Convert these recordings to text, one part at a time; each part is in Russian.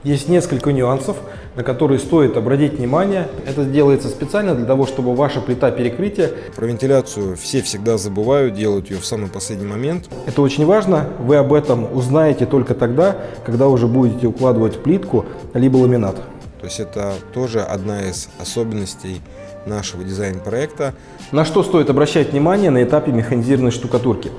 Есть несколько нюансов, на которые стоит обратить внимание. Это делается специально для того, чтобы ваша плита перекрытия... Про вентиляцию все всегда забывают, делают ее в самый последний момент. Это очень важно. Вы об этом узнаете только тогда, когда уже будете укладывать плитку либо ламинат. То есть это тоже одна из особенностей нашего дизайн-проекта. На что стоит обращать внимание на этапе механизированной штукатурки?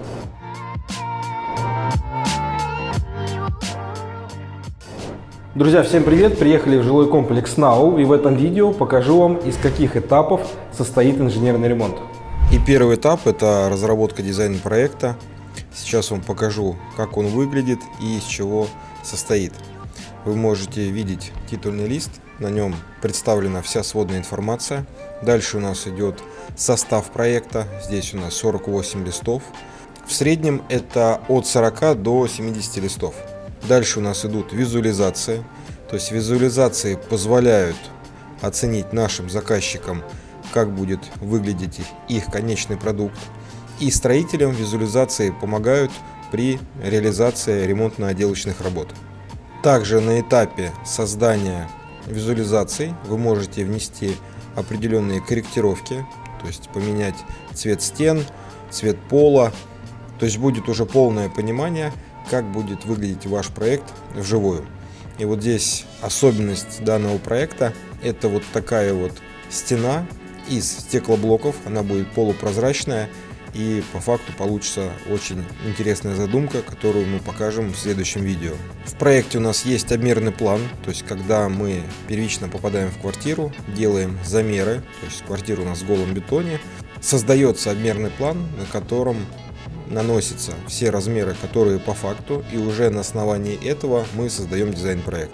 Друзья, всем привет! Приехали в жилой комплекс НАУ, и в этом видео покажу вам, из каких этапов состоит инженерный ремонт. И первый этап – это разработка дизайн-проекта. Сейчас вам покажу, как он выглядит и из чего состоит. Вы можете видеть титульный лист, на нем представлена вся сводная информация. Дальше у нас идет состав проекта, здесь у нас 48 листов. В среднем это от 40 до 70 листов. Дальше у нас идут визуализации, то есть визуализации позволяют оценить нашим заказчикам, как будет выглядеть их конечный продукт. И строителям визуализации помогают при реализации ремонтно-отделочных работ. Также на этапе создания визуализаций вы можете внести определенные корректировки, то есть поменять цвет стен, цвет пола, то есть будет уже полное понимание, как будет выглядеть ваш проект вживую. И вот здесь особенность данного проекта – это вот такая вот стена из стеклоблоков, она будет полупрозрачная, и по факту получится очень интересная задумка, которую мы покажем в следующем видео. В проекте у нас есть обмерный план, то есть когда мы первично попадаем в квартиру, делаем замеры, то есть квартира у нас в голом бетоне, создается обмерный план, на котором наносятся все размеры, которые по факту, и уже на основании этого мы создаем дизайн-проект.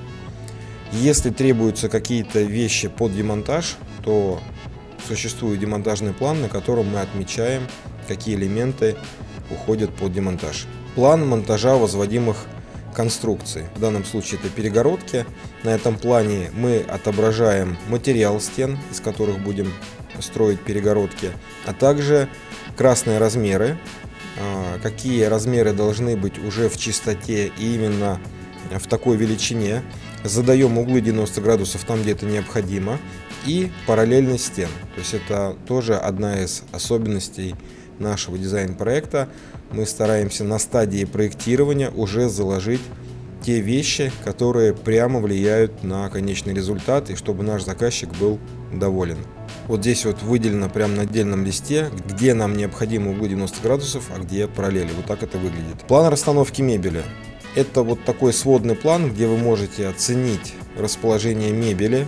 Если требуются какие-то вещи под демонтаж, то существует демонтажный план, на котором мы отмечаем, какие элементы уходят под демонтаж. План монтажа возводимых конструкций. В данном случае это перегородки. На этом плане мы отображаем материал стен, из которых будем строить перегородки, а также красные размеры, какие размеры должны быть уже в чистоте и именно в такой величине. Задаем углы 90 градусов там, где это необходимо, и параллельность стен. То есть это тоже одна из особенностей нашего дизайн-проекта. Мы стараемся на стадии проектирования уже заложить те вещи, которые прямо влияют на конечный результат, и чтобы наш заказчик был доволен. Вот здесь вот выделено прямо на отдельном листе, где нам необходимы углы 90 градусов, а где параллели. Вот так это выглядит. План расстановки мебели. Это вот такой сводный план, где вы можете оценить расположение мебели,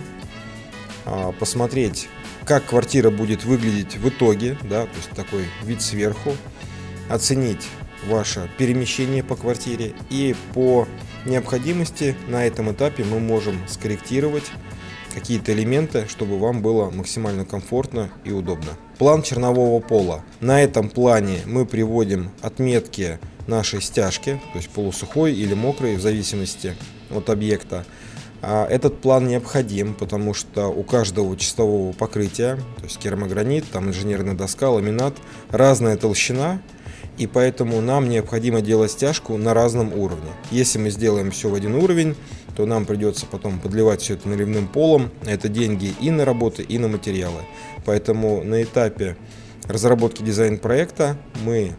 посмотреть, как квартира будет выглядеть в итоге, да, то есть такой вид сверху, оценить ваше перемещение по квартире, и по необходимости на этом этапе мы можем скорректировать какие-то элементы, чтобы вам было максимально комфортно и удобно. План чернового пола. На этом плане мы приводим отметки нашей стяжки, то есть полусухой или мокрой, в зависимости от объекта. Этот план необходим, потому что у каждого чистового покрытия, то есть керамогранит, там инженерная доска, ламинат, разная толщина, и поэтому нам необходимо делать стяжку на разном уровне. Если мы сделаем все в один уровень, то нам придется потом подливать все это наливным полом. Это деньги и на работы, и на материалы. Поэтому на этапе разработки дизайн-проекта мы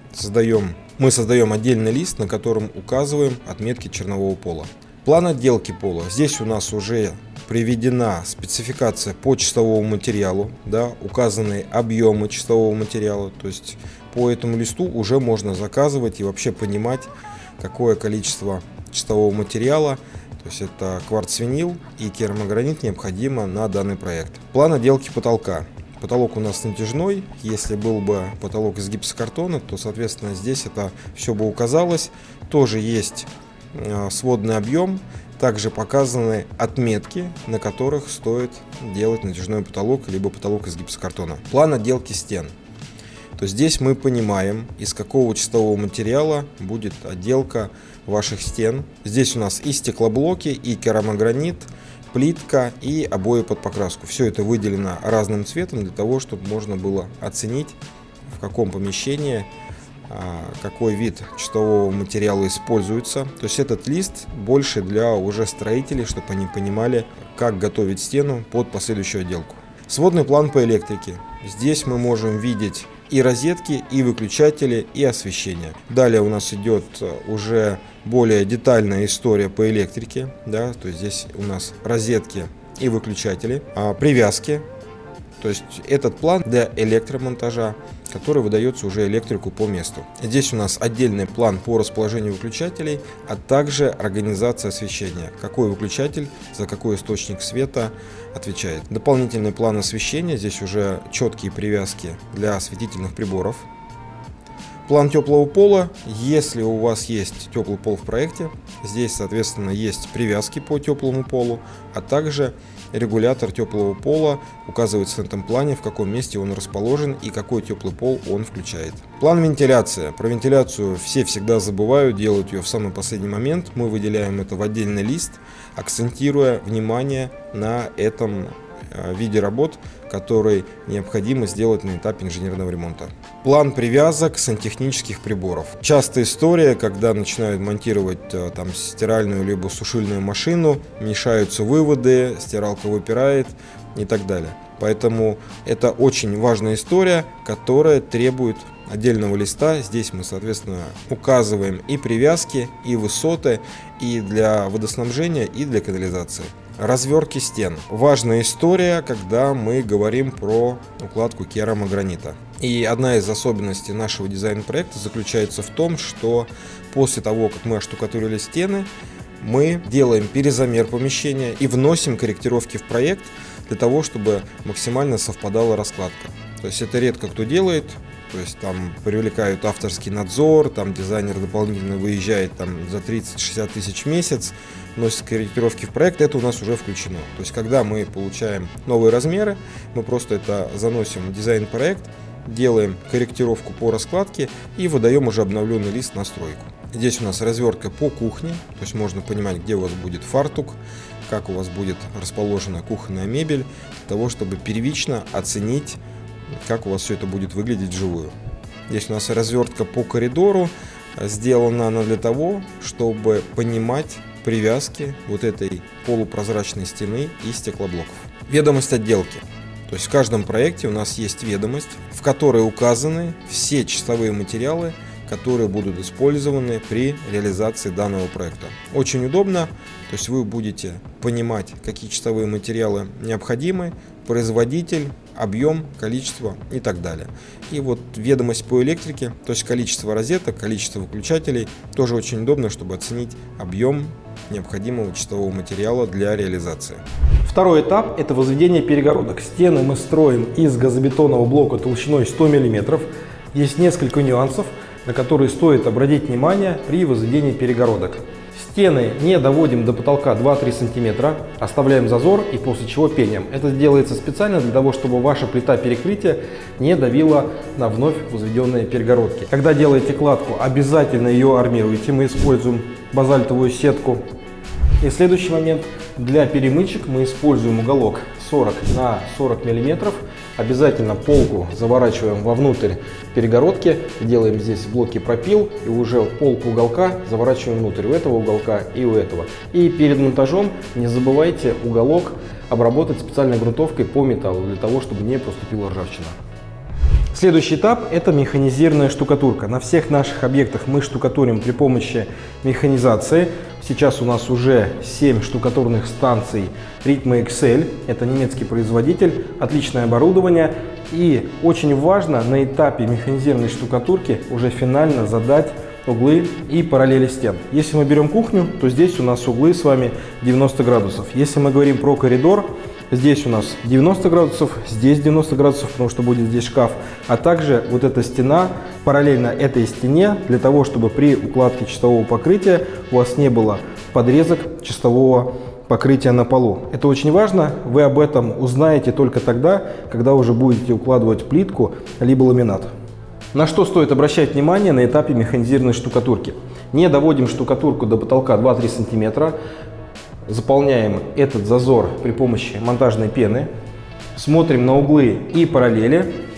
создаем отдельный лист, на котором указываем отметки чернового пола. План отделки пола. Здесь у нас уже приведена спецификация по чистовому материалу, да, указаны объемы чистового материала. То есть по этому листу уже можно заказывать и вообще понимать, какое количество чистового материала, то есть это кварц-винил и керамогранит, необходимо на данный проект. План отделки потолка. Потолок у нас натяжной. Если был бы потолок из гипсокартона, то, соответственно, здесь это все бы указалось. Тоже есть сводный объем. Также показаны отметки, на которых стоит делать натяжной потолок, либо потолок из гипсокартона. План отделки стен. То здесь мы понимаем, из какого чистового материала будет отделка ваших стен. Здесь у нас и стеклоблоки, и керамогранит, плитка и обои под покраску. Все это выделено разным цветом для того, чтобы можно было оценить, в каком помещении какой вид чистового материала используется. То есть этот лист больше для уже строителей, чтобы они понимали, как готовить стену под последующую отделку. Сводный план по электрике. Здесь мы можем видеть и розетки, и выключатели, и освещение. Далее у нас идет уже более детальная история по электрике. Да, то есть здесь у нас розетки и выключатели, привязки. То есть этот план для электромонтажа, который выдается уже электрику по месту. Здесь у нас отдельный план по расположению выключателей, а также организация освещения. Какой выключатель за какой источник света отвечает. Дополнительный план освещения. Здесь уже четкие привязки для осветительных приборов. План теплого пола. Если у вас есть теплый пол в проекте, здесь, соответственно, есть привязки по теплому полу, а также регулятор теплого пола указывается на этом плане, в каком месте он расположен и какой теплый пол он включает. План вентиляции. Про вентиляцию все всегда забывают, делают ее в самый последний момент. Мы выделяем это в отдельный лист, акцентируя внимание на этом виде работ, который необходимо сделать на этапе инженерного ремонта. План привязок сантехнических приборов. Частая история, когда начинают монтировать там стиральную либо сушильную машину, мешаются выводы, стиралка выпирает и так далее. Поэтому это очень важная история, которая требует отдельного листа. Здесь мы, соответственно, указываем и привязки, и высоты, и для водоснабжения, и для канализации. Развертки стен. Важная история, когда мы говорим про укладку керамогранита. И одна из особенностей нашего дизайн-проекта заключается в том, что после того, как мы оштукатурили стены, мы делаем перезамер помещения и вносим корректировки в проект для того, чтобы максимально совпадала раскладка. То есть это редко кто делает. То есть там привлекают авторский надзор, там дизайнер дополнительно выезжает там за 30-60 тысяч в месяц, вносит корректировки в проект, это у нас уже включено. То есть когда мы получаем новые размеры, мы просто это заносим в дизайн-проект, делаем корректировку по раскладке и выдаем уже обновленный лист на стройку. Здесь у нас развертка по кухне, то есть можно понимать, где у вас будет фартук, как у вас будет расположена кухонная мебель, для того, чтобы первично оценить, как у вас все это будет выглядеть вживую. Здесь у нас развертка по коридору. Сделана она для того, чтобы понимать привязки вот этой полупрозрачной стены и стеклоблоков. Ведомость отделки. То есть в каждом проекте у нас есть ведомость, в которой указаны все чистовые материалы, которые будут использованы при реализации данного проекта. Очень удобно, то есть вы будете понимать, какие чистовые материалы необходимы, производитель, объем, количество и так далее. И вот ведомость по электрике, то есть количество розеток, количество выключателей, тоже очень удобно, чтобы оценить объем необходимого чистового материала для реализации. Второй этап – это возведение перегородок. Стены мы строим из газобетонного блока толщиной 100 мм. Есть несколько нюансов, на которые стоит обратить внимание при возведении перегородок. Стены не доводим до потолка 2-3 см, оставляем зазор и после чего пеним. Это делается специально для того, чтобы ваша плита перекрытия не давила на вновь возведенные перегородки. Когда делаете кладку, обязательно ее армируйте. Мы используем базальтовую сетку. И следующий момент. Для перемычек мы используем уголок 40 на 40 мм. Обязательно полку заворачиваем вовнутрь перегородки, делаем здесь блоки пропил и уже полку уголка заворачиваем внутрь у этого уголка и у этого. И перед монтажом не забывайте уголок обработать специальной грунтовкой по металлу, для того, чтобы не проступила ржавчина. Следующий этап – это механизированная штукатурка. На всех наших объектах мы штукатурим при помощи механизации. Сейчас у нас уже 7 штукатурных станций Ritma XL. Это немецкий производитель, отличное оборудование. И очень важно на этапе механизированной штукатурки уже финально задать углы и параллели стен. Если мы берем кухню, то здесь у нас углы с вами 90 градусов. Если мы говорим про коридор, здесь у нас 90 градусов, здесь 90 градусов, потому что будет здесь шкаф. А также вот эта стена параллельно этой стене, для того, чтобы при укладке чистового покрытия у вас не было подрезок чистового покрытия на полу. Это очень важно. Вы об этом узнаете только тогда, когда уже будете укладывать плитку либо ламинат. На что стоит обращать внимание на этапе механизированной штукатурки? Не доводим штукатурку до потолка 2-3 см. Заполняем этот зазор при помощи монтажной пены. Смотрим на углы и параллели.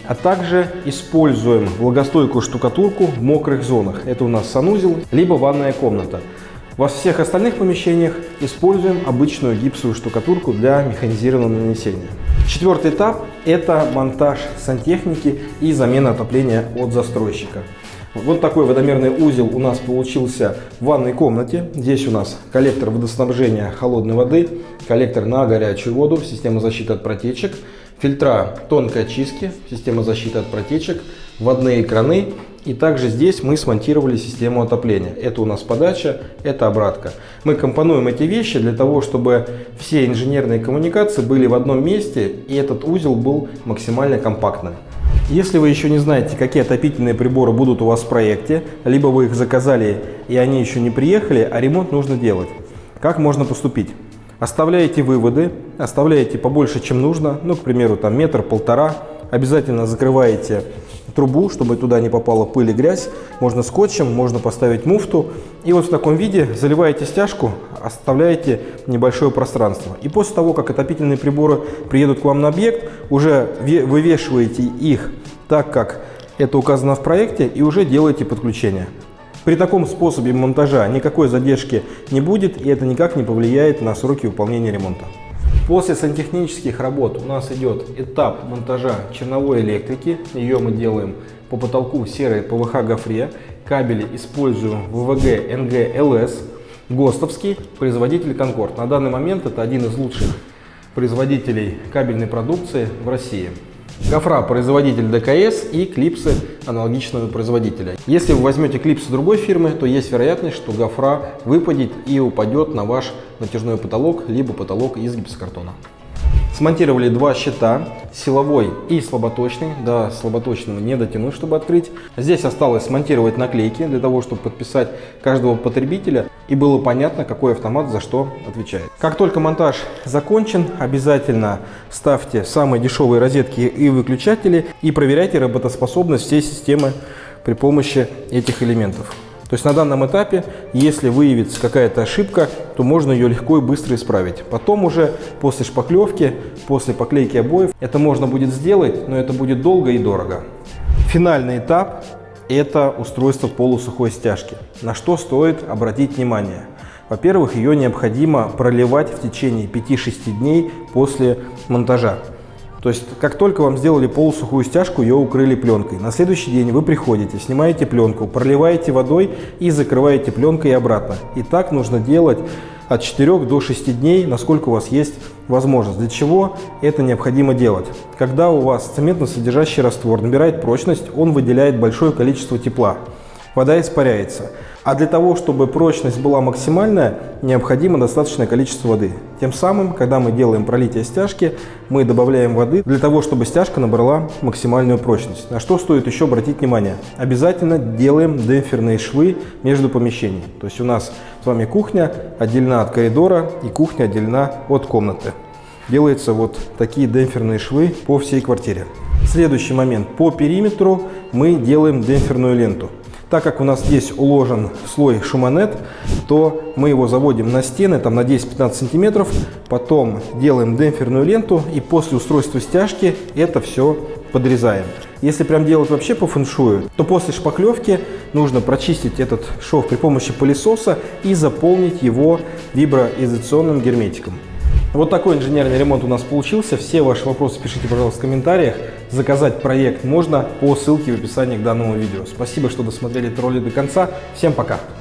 А также используем влагостойкую штукатурку в мокрых зонах. Это у нас санузел, либо ванная комната. Во всех остальных помещениях используем обычную гипсовую штукатурку для механизированного нанесения. Четвертый этап – это монтаж сантехники и замена отопления от застройщика. Вот такой водомерный узел у нас получился в ванной комнате. Здесь у нас коллектор водоснабжения холодной воды, коллектор на горячую воду, система защиты от протечек, фильтра тонкой очистки, система защиты от протечек, водные краны. И также здесь мы смонтировали систему отопления. Это у нас подача, это обратка. Мы компонуем эти вещи для того, чтобы все инженерные коммуникации были в одном месте, и этот узел был максимально компактным. Если вы еще не знаете, какие отопительные приборы будут у вас в проекте, либо вы их заказали и они еще не приехали, а ремонт нужно делать, как можно поступить? Оставляете выводы, оставляете побольше, чем нужно, ну, к примеру, там метр-полтора. Обязательно закрываете трубу, чтобы туда не попала пыль и грязь. Можно скотчем, можно поставить муфту. И вот в таком виде заливаете стяжку, оставляете небольшое пространство. И после того, как отопительные приборы приедут к вам на объект, уже вывешиваете их так, как это указано в проекте, и уже делаете подключение. При таком способе монтажа никакой задержки не будет, и это никак не повлияет на сроки выполнения ремонта. После сантехнических работ у нас идет этап монтажа черновой электрики. Ее мы делаем по потолку в серой ПВХ гофре. Кабели используем ВВГ НГ ЛС, ГОСТовский, производитель Конкорд. На данный момент это один из лучших производителей кабельной продукции в России. Гофра производитель ДКС и клипсы аналогичного производителя. Если вы возьмете клипсы другой фирмы, то есть вероятность, что гофра выпадет и упадет на ваш натяжной потолок, либо потолок из гипсокартона. Смонтировали два щита, силовой и слаботочный. До слаботочного не дотянуть, чтобы открыть. Здесь осталось смонтировать наклейки для того, чтобы подписать каждого потребителя и было понятно, какой автомат за что отвечает. Как только монтаж закончен, обязательно ставьте самые дешевые розетки и выключатели и проверяйте работоспособность всей системы при помощи этих элементов. То есть на данном этапе, если выявится какая-то ошибка, то можно ее легко и быстро исправить. Потом уже после шпаклевки, после поклейки обоев, это можно будет сделать, но это будет долго и дорого. Финальный этап – это устройство полусухой стяжки. На что стоит обратить внимание? Во-первых, ее необходимо проливать в течение 5-6 дней после монтажа. То есть, как только вам сделали полусухую стяжку, ее укрыли пленкой. На следующий день вы приходите, снимаете пленку, проливаете водой и закрываете пленкой обратно. И так нужно делать от 4 до 6 дней, насколько у вас есть возможность. Для чего это необходимо делать? Когда у вас цементно-содержащий раствор набирает прочность, он выделяет большое количество тепла. Вода испаряется. А для того, чтобы прочность была максимальная, необходимо достаточное количество воды. Тем самым, когда мы делаем пролитие стяжки, мы добавляем воды для того, чтобы стяжка набрала максимальную прочность. На что стоит еще обратить внимание? Обязательно делаем демпферные швы между помещениями. То есть у нас с вами кухня отделена от коридора и кухня отделена от комнаты. Делаются вот такие демпферные швы по всей квартире. Следующий момент. По периметру мы делаем демпферную ленту. Так как у нас здесь уложен слой шуманет, то мы его заводим на стены там, на 10-15 сантиметров, потом делаем демпферную ленту и после устройства стяжки это все подрезаем. Если прям делать вообще по фэншую, то после шпаклевки нужно прочистить этот шов при помощи пылесоса и заполнить его виброизоляционным герметиком. Вот такой инженерный ремонт у нас получился. Все ваши вопросы пишите, пожалуйста, в комментариях. Заказать проект можно по ссылке в описании к данному видео. Спасибо, что досмотрели этот ролик до конца. Всем пока!